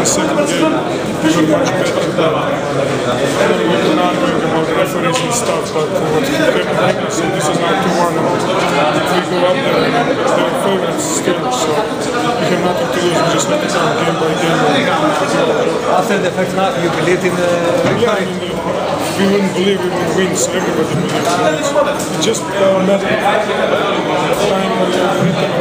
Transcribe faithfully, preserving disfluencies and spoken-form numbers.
the second game we were much better. Then we were arguing about referees and stuff, but what he kept making us, so this is now two one. If we go up there, they're favorites still, so we have nothing to lose. We just need to go game by game. After the first half, you believed in the victory? Yeah, I mean, we wouldn't believe we would win, so everybody believes in it. It's just a matter of time when we